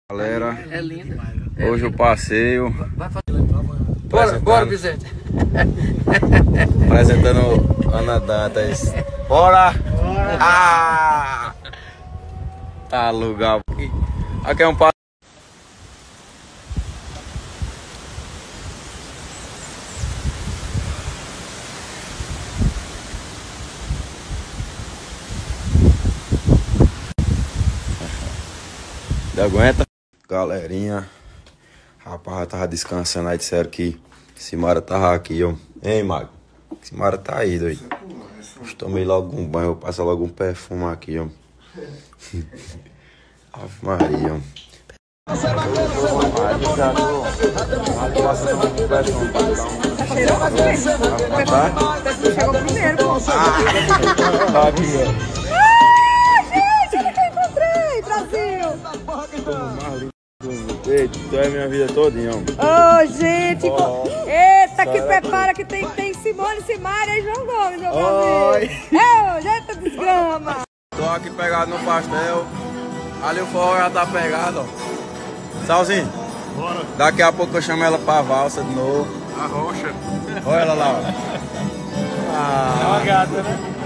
Galera, É linda. hoje o passeio. Bora, Vicente. Apresentando Ana Dantas. Bora! Ah! Tá lugar. Aqui é um passeio. Aguenta. Galerinha, rapaz, tava descansando aí, disseram que Simara tava aqui, ó. Hein, Mago? Simara tá aí, doido. Tomei logo um banho, vou passar logo um perfume aqui, ó. Ave Maria, ó. Chegou primeiro, pô. Aqui, ó. Gente, olha que eu encontrei, Brasil! Eita, tu é minha vida todinha, ó. Ô, gente! Eita, que prepara que tem Simone, Simária e João Gomes, meu amigo! Ô, gente, desgrama! Tô aqui pegado no pastel. Ali o forró já tá pegado, ó. Salzinho, Bora. daqui a pouco eu chamo ela pra valsa de novo. A rocha. Olha ela lá, ó. É uma gata, né?